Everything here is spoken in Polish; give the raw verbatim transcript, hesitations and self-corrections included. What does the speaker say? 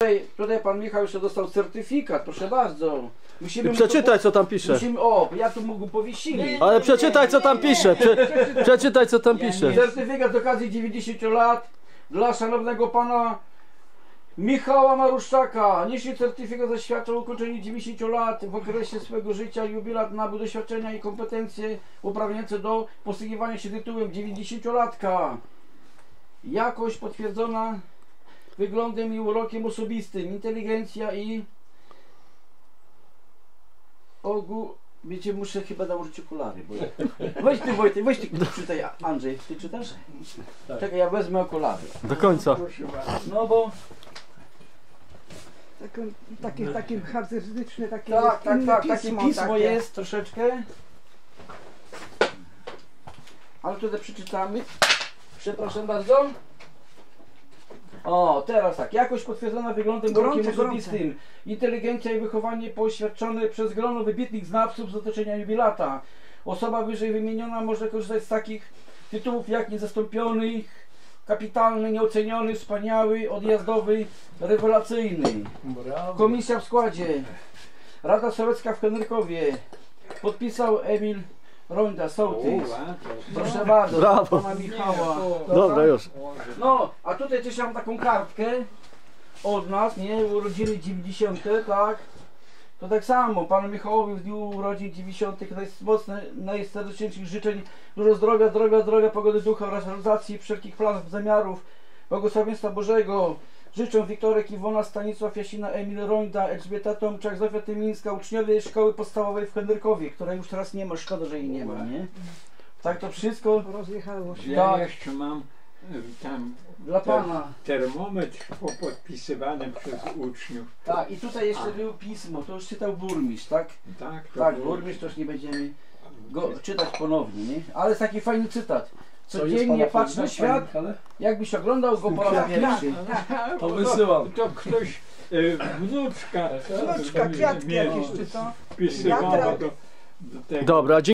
Tutaj, tutaj pan Michał jeszcze dostał certyfikat, proszę bardzo. Musimy Przeczytaj, co tam pisze. Musimy, o, ja tu mógł powiesili. Ale przeczytaj, co tam pisze. Prze, przeczytaj, co tam pisze. Certyfikat z okazji dziewięćdziesięciu lat dla szanownego pana Michała Maruszczaka. Niższy certyfikat zaświadcza o ukończeniu dziewięćdziesięciu lat w okresie swojego życia. Jubilat nabył doświadczenia i kompetencje uprawniające do posługiwania się tytułem dziewięćdziesięciolatka. Jakość potwierdzona wyglądem i urokiem osobistym. Inteligencja i ogół... Wiecie, muszę chyba nałożyć okulary, bo... Weź ty Wojtek, weź ty czytaj, Andrzej, ty czytasz? Tak. Czekaj, ja wezmę okulary. Do końca. No bo... Takie, takie, takie charakterystyczne, takie Tak, tak, tak, pismo, takie pismo takie. jest troszeczkę. Ale tutaj przeczytamy. Przepraszam bardzo. O, teraz tak. Jakość potwierdzona wyglądem, Gorące, urokiem osobistym. Inteligencja i wychowanie poświadczone przez grono wybitnych znawców z otoczenia jubilata. Osoba wyżej wymieniona może korzystać z takich tytułów jak niezastąpiony, kapitalny, nieoceniony, wspaniały, odjazdowy, rewelacyjny. Komisja w składzie. Rada Sołecka w Henrykowie. Podpisał Emil Rońda, sołtys. Proszę bardzo, Brawo. pana Michała. Dobra, już. No, a tutaj też mam taką kartkę od nas, nie? Urodziny dziewięćdziesiąte, tak? To tak samo, panu Michałowi w dniu urodzin dziewięćdziesiątych najmocne, najserdeczniejszych życzeń, dużo zdrowia, zdrowia, zdrowia, pogody ducha oraz realizacji wszelkich planów, zamiarów, błogosławieństwa Bożego. Życzę Wiktorek, Iwona, Stanisław, Jasina, Emil Rońda, Elżbieta Tomczak, Zofia Tymińska, uczniowie szkoły podstawowej w Henrykowie, która już teraz nie ma, szkoda, że jej nie ma, nie? Tak to wszystko Rozjechało się. Ja Tak. jeszcze mam y, tam dla pana. termometr podpisywany przez uczniów. Tak, i tutaj jeszcze było pismo, to już czytał burmistrz, tak? Tak, to Tak, było- burmistrz to już nie będziemy go czytać ponownie, nie? Ale jest taki fajny cytat. Co jest Codziennie pana patrz na Panie świat, Michale? jakbyś oglądał go po raz pierwszy. To wysyłam. To ktoś, y, wnuczka, Wnuczka, kwiatki mnie jakieś czy to? wpisywała do, do tego. Dobra,